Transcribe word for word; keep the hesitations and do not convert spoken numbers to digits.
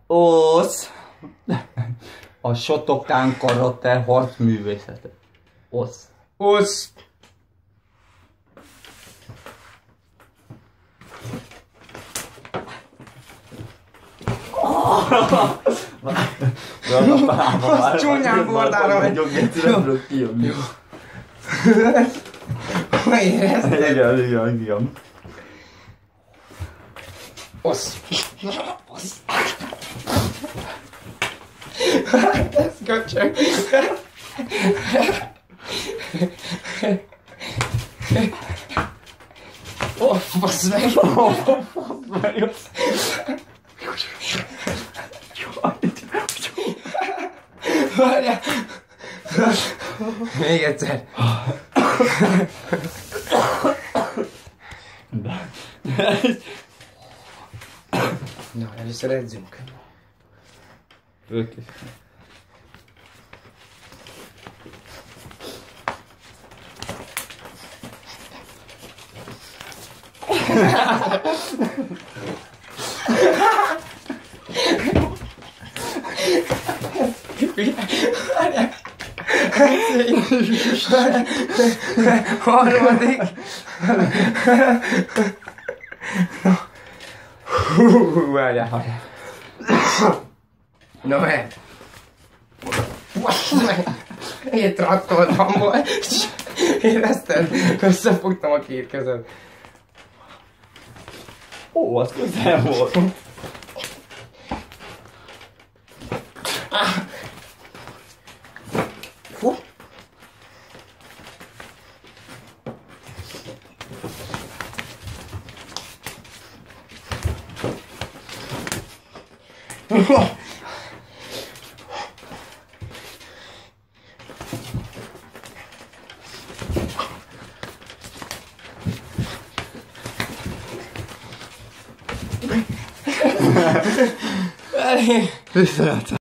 Osz. A Shotokan karate harcművészete. Osz. Osz. Az csúnyán bordára megy. Jó. Érezted? Igen, igen, igen. Osz. Osz. Ez köcsög. Ó, fasz meg. Várjál. Még egyszer. Na, először edzünk. Ők is. Harmadik. Hú, várjál, várjál. Na mert. Én traktorban volt. Érezted? Összefogtam a két kezed. Ó, az közel volt. Fú. Viszont.